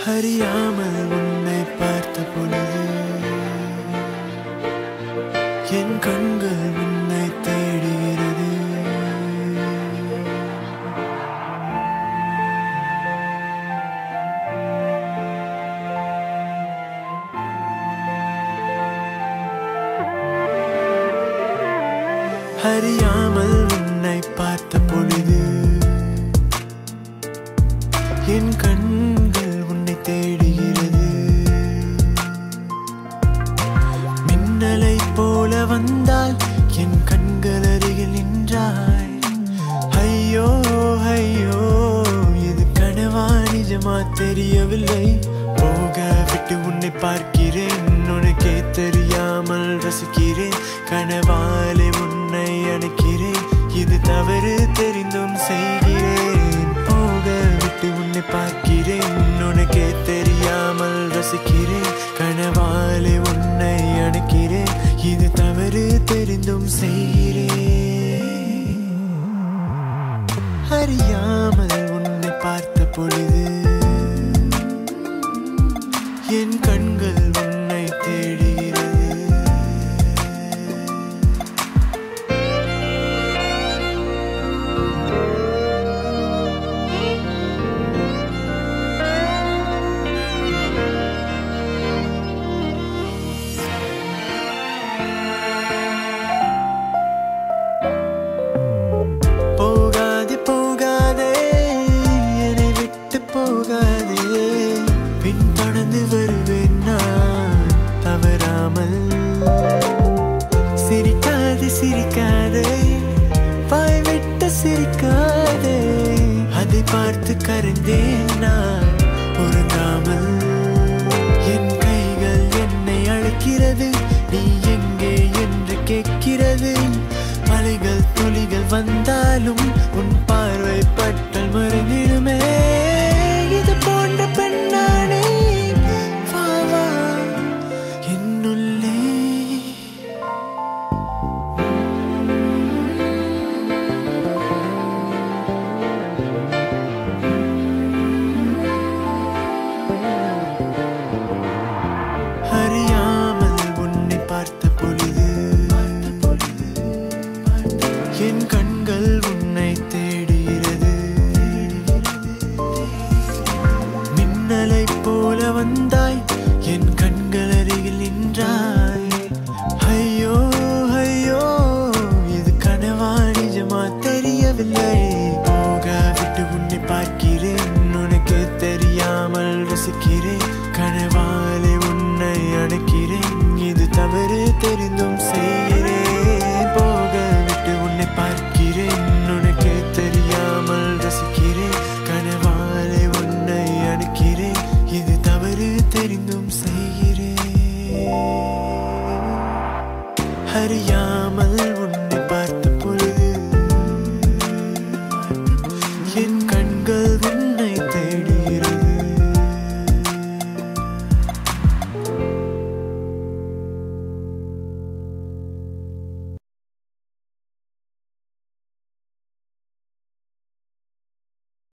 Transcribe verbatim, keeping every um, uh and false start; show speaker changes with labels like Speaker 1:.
Speaker 1: அறியாமல் உன்னை பார்த்த பொழுது என் கண்கள் உன்னை தேடுகிறது. அறியாமல் உன்னை பார்த்த பொழுது என் கண்கள் உன்னை தேடுகிறது. மின்னலை போல வந்தால் என் கண்கள் அருகில் நின்றாய். ஐயோ ஐயோ இது கனவா நிஜமா தெரியவில்லை. போக விட்டு உன்னை பார்க்கிறேன், உனக்கே தெரியாமல் ரசிக்கிறேன். கனவாலே உன்னை அணைக்கிறேன், இது தவறு தெரிந்தும் செய்கிறேன். போக விட்டு உன்னை பார்க்கிறேன், உனக்கே தெரியாமல் ரசிக்கிறேன். கனவாலே உன்னை அணைக்கிறேன், இது தவறு தெரிந்தும் செய்கிறேன். அறியாமல் உன்னை பார்த்த பொழுது என் கண்கள் உன்னை தேடுகிறது. போகாதே போகாதே என்னை விட்டு போகாதே, பின்தொடர்ந்து வருவேன் நான் தவறாமல். சிரிக்காதே சிரிக்காதே வாய் விட்டு சிரிக்காதே, அதை பார்த்து கரைந்தேன் நான் பொருந்தாமல். என் கைகள் என்னை அழைக்கிறது, நீ எங்கே என்று கேட்கிறது. மலைகள் துளிகள் வந்தாலும் உன் பார்வை பட்டல் மறைந்திடுமே. இது போன்ற பெண்ணானே வா வா என்னுள்ளே. அறியாமல் உன்னை பார்த்த பொழுது என் கண்கள் உன்னை தேடுகிறது. மின்னலை போல வந்த